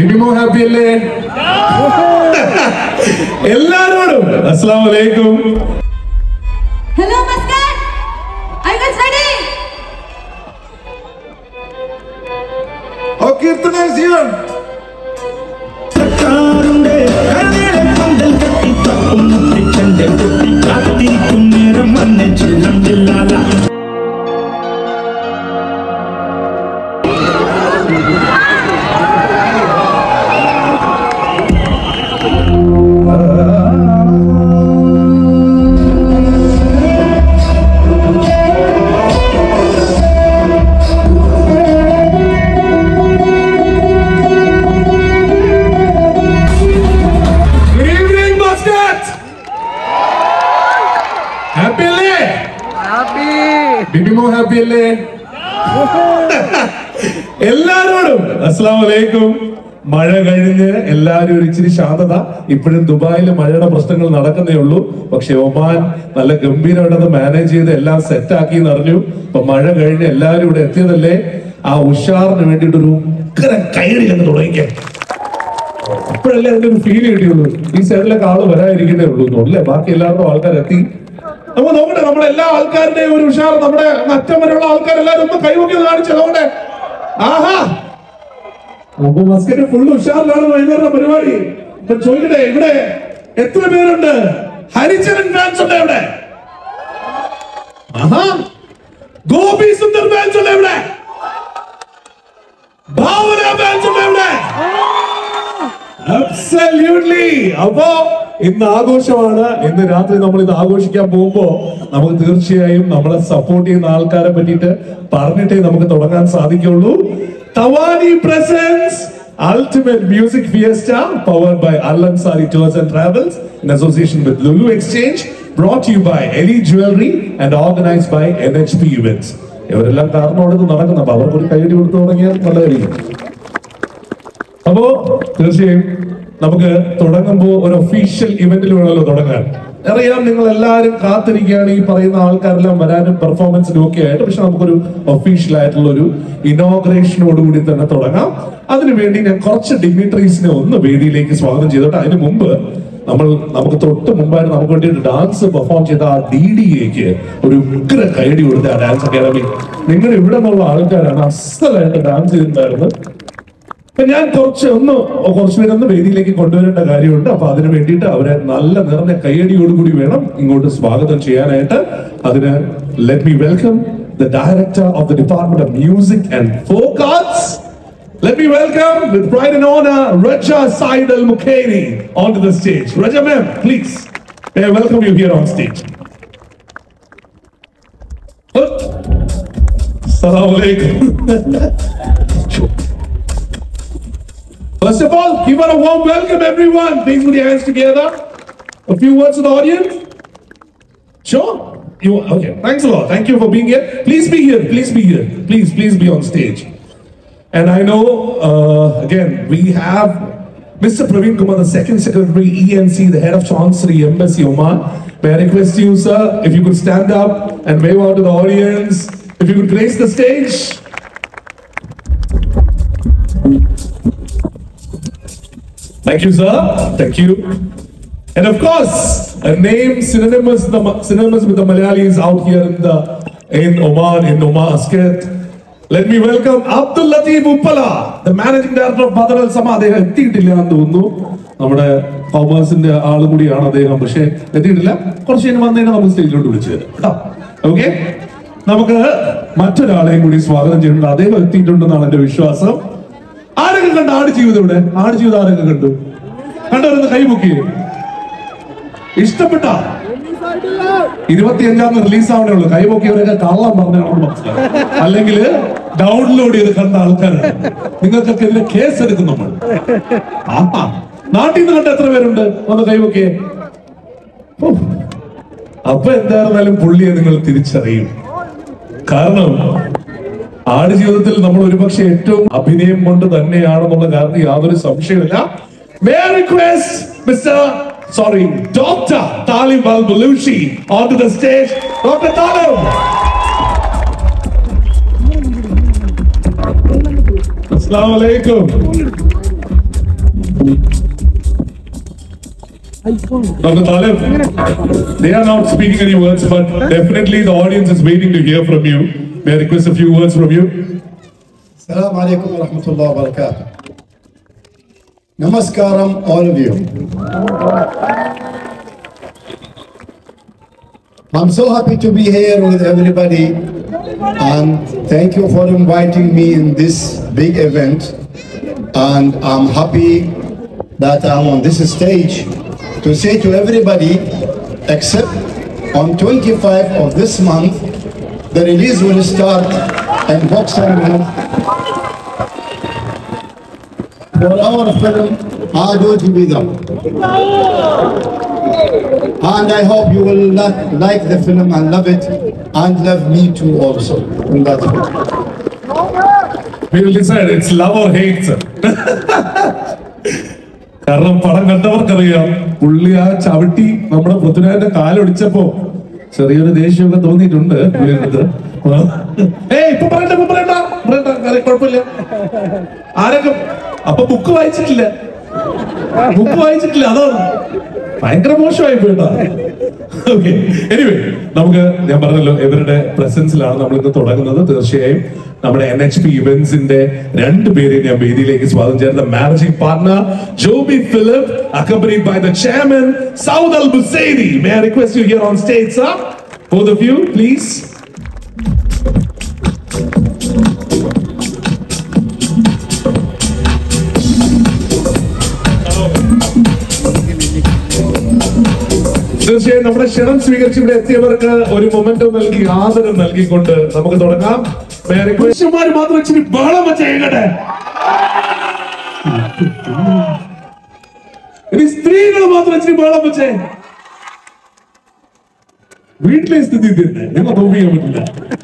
ബിബിമോ happy അല്ലേ? എല്ലാരോടും അസ്സലാമു അലൈക്കും. Hello Muscat, are you guys ready? Okay, Kirtana is here. സക്കാറുണ്ട് കരയിലെ പന്തൽ കത്തി തപ്പും മുട്ടിച്ചന്റെ കുട്ടി കാത്തിരിക്കും നേരം വന്നെ ചില്ലം ജില്ലാല. ബിബിമോ ഹാപ്പി അല്ലേ? എല്ലാരോടും അസ്സലാമു അലൈക്കും. മഴ കഴിഞ്ഞ് എല്ലാരും ഒരു ഇച്ചിരി ശാന്തത. ഇപ്പോഴും ദുബായിൽ മഴയുടെ പ്രശ്നങ്ങൾ നടക്കുന്നേ ഉള്ളൂ. പക്ഷെ ഒമാൻ നല്ല ഗംഭീരമായിട്ട് മാനേജ് ചെയ്ത് എല്ലാം സെറ്റ് ആക്കി എന്നറിഞ്ഞു. ഇപ്പൊ മഴ കഴിഞ്ഞ് എല്ലാരും ഇവിടെ എത്തിയതല്ലേ, ആ ഉഷാറിന് വേണ്ടിയിട്ട് ഒരു കൈയടി അങ്ങ് തുടങ്ങിക്കാൻ. ഇപ്പോഴല്ലേ അതിന്റെ ഒരു ഫീൽ കിട്ടിയുള്ളൂ. ഈ സൈഡിലൊക്കെ ആള് വരാതിരിക്കുന്നേ ഉള്ളൂ അല്ലേ? ബാക്കി എല്ലാവർക്കും ആൾക്കാർ എത്തി. നമുക്ക് നോക്കട്ടെ, നമ്മുടെ എല്ലാ ആൾക്കാരുടെയും ഒരു ഉഷാർ. നമ്മുടെ അറ്റം വരെയുള്ള ആൾക്കാരെല്ലാരും ഒന്ന് കൈവക്കി കാണിച്ചു നോക്കട്ടെ. ആഹാ, അപ്പൊ മസ്കറ്റ് ഫുള്ള് ഉഷാറിലാണ് വൈകുന്നേരം പരിപാടി. ഇപ്പൊ ചോദിക്കട്ടെ, ഇവിടെ എത്ര പേരുണ്ട് ഹരിചരൺ ഫാൻസ് ഉണ്ട് ഇവിടെ? ആഹാ, ഗോപി സുന്ദർ ഫാൻസ് ഉണ്ട് ഇവിടെ? ഭാവന ഫാൻസ് ഉണ്ട് ഇവിടെ? Absolutely. അപ്പോ ഇന്ന് ആഘോഷമാണ്. ഇന്ന് രാത്രി നമ്മൾ ഇത് ആഘോഷിക്കാൻ പോകുമ്പോ നമുക്ക് തീർച്ചയായും നമ്മളെ സപ്പോർട്ട് ചെയ്യുന്ന ആൾക്കാരെ പറ്റിയിട്ട് പറഞ്ഞിട്ടേ നമുക്ക് തുടങ്ങാൻ സാധിക്കുള്ളൂ. Thawani presents Ultimate Music Fiesta powered by Al Ansari Tours and Travels in association with Lulu Exchange, brought to you by Elite Jewelry and organized by NHP Events. ഇവരെല്ലാം കാരണോട് നടക്കുന്ന, അപ്പൊ അവർക്ക് ഒരു കൈയടി കൊടുത്തു തുടങ്ങിയാൽ നല്ലതായിരിക്കും. അപ്പോ തീർച്ചയായും നമുക്ക് തുടങ്ങുമ്പോൾ ഒരു ഒഫീഷ്യൽ ഇവന്റിൽ വേണമല്ലോ തുടങ്ങാൻ. അറിയാം, നിങ്ങൾ എല്ലാവരും കാത്തിരിക്കുകയാണ് ഈ പറയുന്ന ആൾക്കാരെല്ലാം വരാനും പെർഫോമൻസിനും ഒക്കെ ആയിട്ട്. പക്ഷെ നമുക്കൊരു ഒഫീഷ്യൽ ആയിട്ടുള്ള ഒരു ഇനോഗ്രേഷനോടുകൂടി തന്നെ തുടങ്ങാം. അതിനുവേണ്ടി ഞാൻ കുറച്ച് ഡിഗ്നിറ്ററീസിനെ ഒന്ന് വേദിയിലേക്ക് സ്വാഗതം ചെയ്തോട്ടെ. അതിന് മുമ്പ് നമുക്ക് തൊട്ട് മുമ്പായിട്ട് നമുക്ക് വേണ്ടിയിട്ട് ഡാൻസ് പെർഫോം ചെയ്ത ആ DDAക്ക് ഒരു ഉഗ്ര കൈയടി കൊടുത്ത ആ ഡാൻസ് അക്കാദമി. നിങ്ങൾ ഇവിടെ നിന്നുള്ള ആൾക്കാരാണ് അസലായിട്ട് ഡാൻസ് ചെയ്തിട്ടുണ്ടായിരുന്നത്. ഞാൻ കുറച്ചുപേരൊന്ന് വേദിയിലേക്ക് കൊണ്ടുവരേണ്ട കാര്യമുണ്ട്. അപ്പൊ അതിന് വേണ്ടിയിട്ട് അവരെ നല്ല നിറഞ്ഞ കയ്യടിയോടുകൂടി വേണം ഇങ്ങോട്ട് സ്വാഗതം ചെയ്യാനായിട്ട്. അതിന് let me welcome the director of the department of music and folk arts. Let me welcome with pride and honor Raja Said Al Mukhairi onto the stage. Raja ma'am, please. May I welcome you here on stage. Assalamu alaikum. First of all, give her a warm welcome, everyone. Please put your hands together. A few words to the audience. Sure? Okay. Thanks a lot. Thank you for being here. Please be here. Please be here. Please be on stage. And I know, again, we have Mr. Praveen Kumar, the Second Secretary, ENC, the Head of Chancery, Embassy, Oman. May I request you, sir, if you could stand up and wave out to the audience. If you could grace the stage. Thank you, sir. Thank you. And of course, a name synonymous with the Malayalis out here in Oman, in Muscat. Let me welcome Abdul Latif Uppala, the Managing Director of Badr Al Sama. They have എത്തിയിട്ടില്ല എന്ന് തോന്നുന്നു. നമ്മുടെ കോമേഴ്സിന്റെ ആളും കൂടിയാണ് അദ്ദേഹം. പക്ഷേ എത്തിയിട്ടില്ല. കുറച്ച് കഴിഞ്ഞ് വന്നതിനെ നമുക്ക് സ്റ്റേജിലോട്ട് വിളിച്ചു തരാം കേട്ടോ. ഓക്കെ, നമുക്ക് മറ്റൊരാളെയും കൂടി സ്വാഗതം ചെയ്തിട്ടുണ്ട്. അദ്ദേഹം എത്തിയിട്ടുണ്ടെന്നാണ് എന്റെ വിശ്വാസം. ആരൊക്കെ കണ്ടു ആടുജീവിതം? ഇവിടെ ആടുജീവിതം ആരൊക്കെ കണ്ടു? കണ്ടവരൊന്ന് കൈമുക്കി. ഇഷ്ടപ്പെട്ട 25-ാം റിലീസ് ആവണേ ഉള്ളൂ. കൈമുക്കിയവരൊക്കെ കള്ളം പറഞ്ഞാണെന്ന് മനസ്സിലാവും. അല്ലെങ്കിൽ ഡൗൺലോഡ് ചെയ്ത് കണ്ട ആൾക്കാരാണ്. നിങ്ങൾക്കൊക്കെ ഇതിന്റെ കേസ് എടുക്കും നമ്മൾ. നാട്ടിൽ നിന്ന് കണ്ട എത്ര പേരുണ്ട്? ഒന്ന് കൈമുക്കിയേ. അപ്പൊ എന്തായിരുന്നാലും പുള്ളിയെ നിങ്ങൾ തിരിച്ചറിയും. കാരണം ആടുജീവിതത്തിൽ നമ്മൾ ഒരുപക്ഷെ ഏറ്റവും അഭിനയം കൊണ്ട് തന്നെയാണെന്നുള്ള കാര്യത്തിൽ യാതൊരു സംശയമില്ല. May I request Dr. Talim Al-Baluchi onto the stage. Dr. Talim. Assalamu alaikum. Dr. Talib, they are not speaking any words, but definitely the audience is waiting to hear from you. May I request a few words from you? Assalamu alaikum wa rahmatullahi wa barakatuh. Namaskaram, all of you. I'm so happy to be here with everybody, and thank you for inviting me in this big event. And I'm happy that I'm on this stage to say to everybody, except on 25 of this month, the release will start in Boxer for our film Aado Jubida. And I hope you will like the film and love it, and love me too also in that film. We will decide it's love or hate, sir. കാരണം പടം കണ്ടവർക്കറിയാം, പുള്ളി ആ ചവിട്ടി നമ്മുടെ പൃഥ്വിരാജിന്റെ കാലൊടിച്ചപ്പോ ചെറിയൊരു ദേഷ്യമൊക്കെ തോന്നിയിട്ടുണ്ട്. ഇപ്പൊ പറയണ്ട കുഴപ്പമില്ല. ആരൊക്കെ അപ്പൊ ബുക്ക് വായിച്ചിട്ടില്ല, അതാണ് ഭയങ്കര മോശമായി പോയിട്ടാ. ഓക്കെ, എനിവേ നമുക്ക് ഞാൻ പറഞ്ഞല്ലോ ഇവരുടെ പ്രസൻസിലാണ് നമ്മൾ ഇന്ന് തുടങ്ങുന്നത്. തീർച്ചയായും നമ്മുടെ NHP ഇവന്റ്സിന്റെ രണ്ടുപേരെ ഞാൻ വേദിയിലേക്ക് സ്വാഗതം ചെയ്യുന്ന managing partner Joby Philip, accompanied by the chairman Saud Al Busaidi. May I request you here on stage, sir? Both of you, please. തീർച്ചയായും നമ്മുടെ ക്ഷണം സ്വീകരിച്ച് ഇവിടെ എത്തിയവർക്ക് ഒരു മൊമെന്റോ നൽകി ആദരം നൽകിക്കൊണ്ട് നമുക്ക് തുടങ്ങാം. പുരുഷന്മാര് മാത്രം ഇച്ചിരി ബഹളം വെച്ച് ചെയ്യട്ടെ, ഇനി സ്ത്രീകൾ മാത്രം ഇച്ചിരി ബഹളം വെച്ചേ. വീട്ടിലെ സ്ഥിതി തന്നെ നിങ്ങൾ തോന്നിക്കാൻ പറ്റില്ല.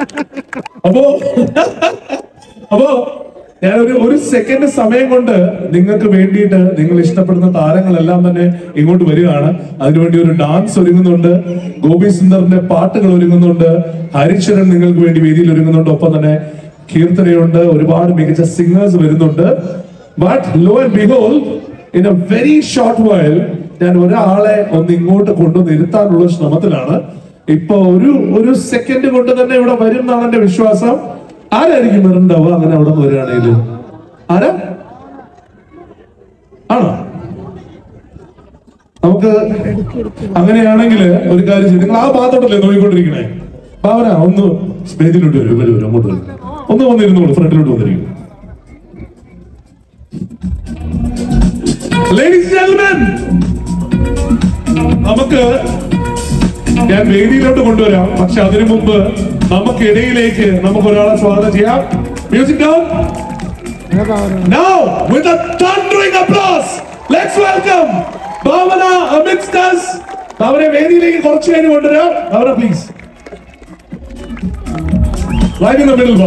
അപ്പോ ഞാൻ ഒരു സെക്കൻഡ് സമയം കൊണ്ട് നിങ്ങൾക്ക് വേണ്ടിയിട്ട് നിങ്ങൾ ഇഷ്ടപ്പെടുന്ന താരങ്ങളെല്ലാം തന്നെ ഇങ്ങോട്ട് വരികയാണ്. അതിനുവേണ്ടി ഒരു ഡാൻസ് ഒരുങ്ങുന്നുണ്ട്, ഗോപി സുന്ദറിന്റെ പാട്ടുകൾ ഒരുങ്ങുന്നുണ്ട്, ഹരിചരൺ നിങ്ങൾക്ക് വേണ്ടി വേദിയിൽ ഒരുങ്ങുന്നുണ്ട്, ഒപ്പം തന്നെ കീർത്തനയുണ്ട്, ഒരുപാട് മികച്ച സിംഗേഴ്സ് വരുന്നുണ്ട്. But lo and behold, in a very short while ഞാൻ ഒരാളെ ഒന്ന് ഇങ്ങോട്ട് കൊണ്ടുവന്ന് ഇരുത്താനുള്ള ശ്രമത്തിലാണ്. ഇപ്പൊ ഒരു സെക്കൻഡ് കൊണ്ട് തന്നെ ഇവിടെ വരും എന്നാണ് എന്റെ വിശ്വാസം. ആരായിരിക്കും വരണ്ടാവുക അങ്ങനെ അവിടെ നിന്ന് വരികയാണെങ്കിൽ? ആരാ ആണോ? നമുക്ക് അങ്ങനെയാണെങ്കിൽ ഒരു കാര്യം ചെയ്യും, നിങ്ങൾ ആ ഭാഗത്തോട്ടല്ലേ നോക്കിക്കൊണ്ടിരിക്കണേ. ഭാവന ഒന്ന് സ്റ്റേജിലോട്ട് വരും, അങ്ങോട്ട് വരും, ഒന്ന് വന്നിരുന്നോളൂ, ഫ്രണ്ടിലോട്ട് വന്നിരിക്കും. Ladies and gentlemen, നമുക്ക് ഞാൻ വേദിയിലോട്ട് കൊണ്ടുവരാം, പക്ഷെ അതിനു മുമ്പ് നമുക്കിടയിലേക്ക് നമുക്ക് ഒരാളെ സ്വാഗതം ചെയ്യാം. Music down. Now with a thundering applause, let's welcome Bhavana amidst us. Bhavana വേദിയിലേക്ക് കുറച്ച് കഴിഞ്ഞ് കൊണ്ടുവരാം. Bhavana please. Right in the middle,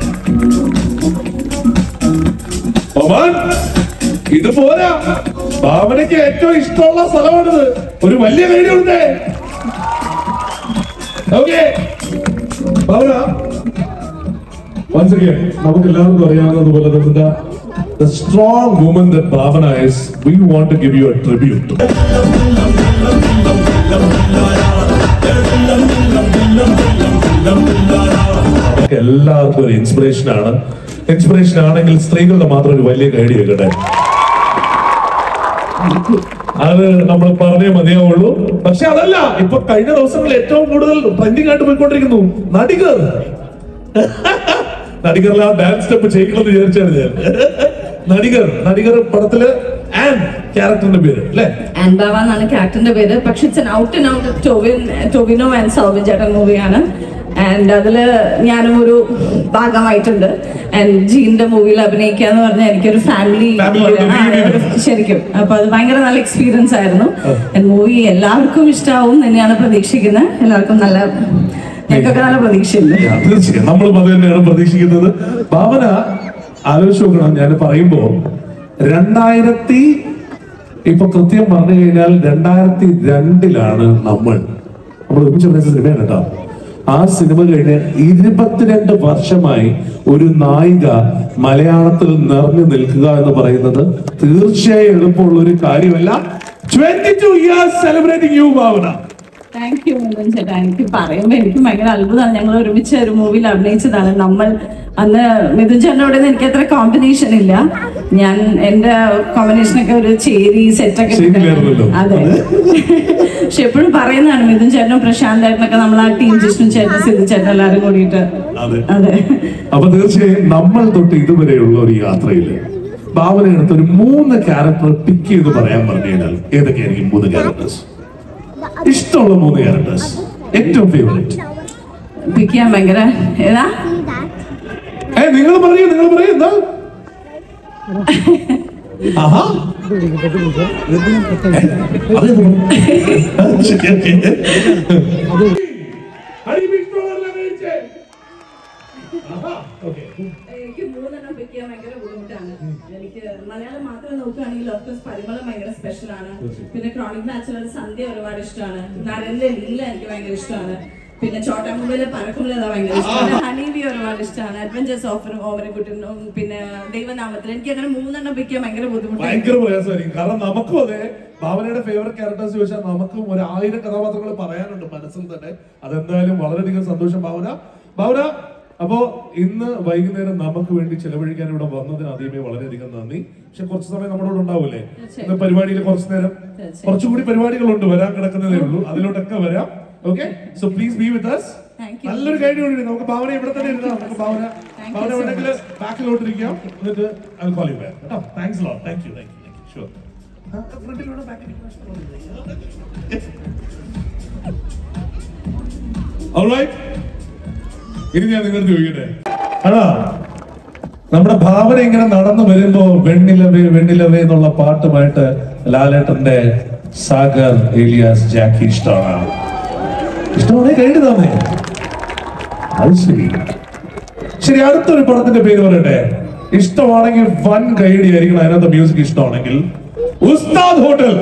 Bhavan. ഇത് പോരാ, ഭാവനയ്ക്ക് ഏറ്റവും ഇഷ്ടമുള്ള സ്ഥലമാണിത്. ഒരു വലിയ കൈഡി ഉണ്ട്. ഓക്കെ ഭാവന, once again നമുക്ക് എല്ലാവർക്കും അറിയാവുന്നതുപോലെ തന്നെ the strong woman that Bhavana is, we want to give you a tribute. എല്ലാവർക്കും ഒരു ഇൻസ്പിറേഷൻ ആണെങ്കിൽ സ്ത്രീകളുടെ മാത്രം ഒരു വലിയ കൈഡി വെക്കട്ടെ. അത് നമ്മൾ പറഞ്ഞേ മതിയാവുള്ളൂ. പക്ഷെ അതല്ല, ഇപ്പൊ കഴിഞ്ഞ ദിവസങ്ങളിൽ ഏറ്റവും കൂടുതൽ ട്രെൻഡിങ് ആയിട്ട് പോയിക്കൊണ്ടിരിക്കുന്നു നടികറിൽ ആ ഡാൻസ് സ്റ്റെപ്പ് ചെയ്യിക്കണമെന്ന് വിചാരിച്ചാണ് ഞാൻ. നടികർ പടത്തില് ആൻ ക്യാരക്ടറിന്റെ പേര് അല്ലേ? ആൻ ബാവ എന്നാണ് ക്യാരക്ടറിന്റെ പേര്. പക്ഷെ it's out and out Tovino and Soubin ചേട്ടൻ മൂവിയാണ്. ആൻഡ് അതില് ഞാനും ഒരു ഭാഗമായിട്ടുണ്ട്. ആൻഡ് ജീന്റെ മൂവിയിൽ അഭിനയിക്കുക എന്ന് പറഞ്ഞാൽ എനിക്കൊരു ഫാമിലി ശരിക്കും. അപ്പൊ അത് ഭയങ്കര നല്ല എക്സ്പീരിയൻസ് ആയിരുന്നു. മൂവി എല്ലാവർക്കും ഇഷ്ടമാവും തന്നെയാണ് പ്രതീക്ഷിക്കുന്നത്. എല്ലാവർക്കും ഞങ്ങൾക്കൊക്കെ നല്ല പ്രതീക്ഷയുണ്ട്. തീർച്ചയായും നമ്മളും അത് തന്നെയാണ് പ്രതീക്ഷിക്കുന്നത്. ഭാവന ആലോചിച്ച് നോക്കണം, ഞാൻ പറയുമ്പോ 2000 ഇപ്പൊ കൃത്യം പറഞ്ഞു കഴിഞ്ഞാൽ 2002 നമ്മൾ ഒരുമിച്ച് സിനിമയാണ് കേട്ടോ. ആ സിനിമ കഴിഞ്ഞ് 22 വർഷമായി ഒരു നായിക മലയാളത്തിൽ നിറഞ്ഞു നിൽക്കുക എന്ന് പറയുന്നത് തീർച്ചയായും എളുപ്പമുള്ള ഒരു കാര്യമല്ല. 22 years celebrating you, Bhavana. Thank you Mithun ചേട്ടാ. എനിക്ക് പറയുമ്പോൾ എനിക്ക് ഭയങ്കര അത്ഭുതമാണ്. ഞങ്ങൾ ഒരുമിച്ച് ഒരു മൂവിയിൽ അഭിനയിച്ചതാണ്. നമ്മൾ അന്ന് മിഥുൻ ചേട്ടനോട് എനിക്ക് അത്ര കോമ്പിനേഷൻ ഇല്ല. ഞാൻ എന്റെ കോമ്പിനേഷനൊക്കെ ഒരു ചേരി സെറ്റൊക്കെ. അതെ, പക്ഷെ എപ്പോഴും പറയുന്നതാണ് മിഥുൻ ചേട്ടനും പ്രശാന്ത് ചേട്ടനൊക്കെ നമ്മൾ ആ ടീം ജിഷ്ണു ചേട്ടൻ സിദ്ധു ചേട്ടൻ എല്ലാവരും കൂടിയിട്ട്. അതെ, അപ്പൊ തീർച്ചയായും നമ്മൾ തൊട്ട് ഇതുവരെയുള്ള ഒരു യാത്രയില് ഭാവന എടുത്ത ഒരു 3 ക്യാരക്ടർ പിക്ക് ചെയ്ത് പറയാൻ പറഞ്ഞു കഴിഞ്ഞാൽ ഏതൊക്കെയായിരിക്കും 3 ക്യാരക്ടേഴ്സ്? ഇഷ്ടമുള്ള 3 ക്യാരക്ടേഴ്സ്, ഏറ്റവും ഫേവറേറ്റ് പിക്ക് ചെയ്യാൻ ഭയങ്കര ഏതാ? നിങ്ങൾ പറയൂ എന്താ? ആഹാ, എനിക്ക് 3 പിക്ക് ചെയ്യാൻ ഭയങ്കര ബുദ്ധിമുട്ടാണ്. എനിക്ക് മലയാളം മാത്രം നോക്കുകയാണെങ്കിൽ ഓഫ്കോഴ്സ് പരിമളം ഭയങ്കര സ്പെഷ്യൽ ആണ്. പിന്നെ ക്രോണിക് നാച്ചുറൽ സന്ധ്യ ഒരുപാട് ഇഷ്ടമാണ്. നരന്റെ ലീല എനിക്ക് ഭയങ്കര ഇഷ്ടമാണ്. പിന്നെ ചോട്ടാമുമ്പിലെ പറക്കുമ്പല ഭയങ്കര ഇഷ്ടമാണ്. ഹണീബി ഒരുപാട് ഇഷ്ടമാണ്. അഡ്വഞ്ചേഴ്സ് ഓവറിക്കുട്ടും പിന്നെ ദൈവനാമത്തിൽ. എനിക്ക് അങ്ങനെ 3 പിക്ക് ചെയ്യാൻ ഭയങ്കര ബുദ്ധിമുട്ടാണ്. ഭയങ്കര പ്രയാസമായിരിക്കും. കാരണം നമുക്കും അതെ, ഭാവനയുടെ ഫേവറേറ്റ് ക്യാരക്ടേഴ്സ് ചോദിച്ചാൽ നമുക്കും 1000 കഥാപാത്രങ്ങൾ പറയാനുണ്ട് മനസ്സിൽ തന്നെ. അതെന്തായാലും വളരെയധികം സന്തോഷം ഭാവന. അപ്പോ ഇന്ന് വൈകുന്നേരം നമുക്ക് വേണ്ടി ചെലവഴിക്കാൻ ഇവിടെ വന്നതിന് ആദ്യമേ വളരെയധികം നന്ദി. പക്ഷെ കുറച്ച് സമയം നമ്മളോട് ഉണ്ടാവൂലേ ഇന്ന് പരിപാടിയിൽ? കുറച്ചു നേരം കുറച്ചുകൂടി പരിപാടികളുണ്ട്, വരാൻ കിടക്കുന്നതേ ഉള്ളൂ. അതിലോട്ടൊക്കെ വരാം. Okay, so please be with us. നല്ലൊരു ഗൈഡ് കൂടി നമുക്ക് ഭാവന ഇവിടെ തന്നെ ഇരുന്നാ. നമുക്ക് ഭാവന വേണമെങ്കിൽ ബാക്കിലോട്ടിരിക്കാം. എന്നിട്ട് I'll call you back. കേട്ടോ, thanks a lot. Thank you. Sure. ഫ്രണ്ടിലൂടെ Alright. ഇനി ഞാൻ നിങ്ങൾക്ക് ചോദിക്കട്ടെ, നമ്മുടെ ഭാവന ഇങ്ങനെ നടന്നു വരുമ്പോ വെണ്ണിലവേ എന്നുള്ള പാട്ടുമായിട്ട് ലാലേട്ടന്റെ സാഗർ ഏലിയാസ് ജാക്കി ഇഷ്ടമാണ് കഴിഞ്ഞതാണ്. അത് ശരി, അടുത്തൊരു പടത്തിന്റെ പേര് പറയട്ടെ. ഇഷ്ടമാണെങ്കിൽ വൻ കൈഡി ആയിരിക്കണം. അതിനകത്ത് മ്യൂസിക് ഇഷ്ടമാണെങ്കിൽ ഉസ്താദ് ഹോട്ടൽ.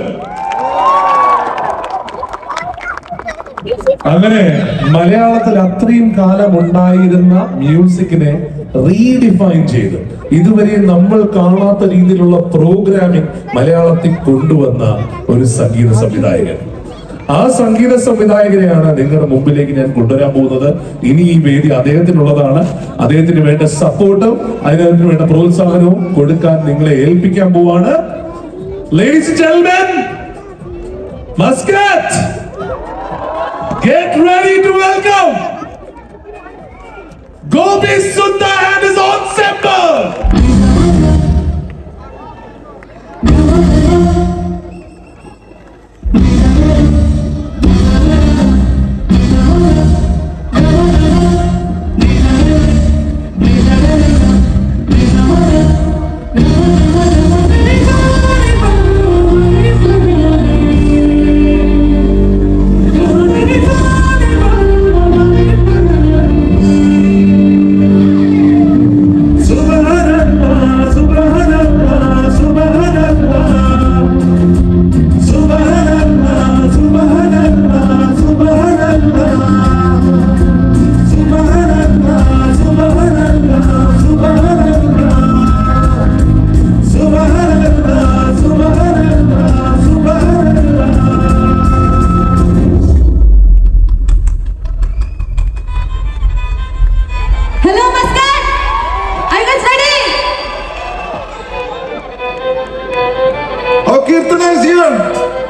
അങ്ങനെ മലയാളത്തിൽ അത്രയും കാലം ഉണ്ടായിരുന്ന മ്യൂസിക്കിനെ റീഡിഫൈൻ ചെയ്ത് ഇതുവരെ നമ്മൾ കാണാത്ത രീതിയിലുള്ള പ്രോഗ്രാമിംഗ് മലയാളത്തിൽ കൊണ്ടുവന്ന ഒരു സംഗീത സംവിധായകൻ. ആ സംഗീത സംവിധായകനെയാണ് നിങ്ങളുടെ മുമ്പിലേക്ക് ഞാൻ കൊണ്ടുവരാൻ പോകുന്നത്. ഇനി ഈ വേദി അദ്ദേഹത്തിനുള്ളതാണ്. അദ്ദേഹത്തിന് വേണ്ട സപ്പോർട്ടും അതിനു വേണ്ട പ്രോത്സാഹനവും കൊടുക്കാൻ നിങ്ങളെ ഏൽപ്പിക്കാൻ പോവാണ്. Ladies and gentlemen, Muscat, get ready to welcome Gopi Sundar and his ensemble. Kirtan is here.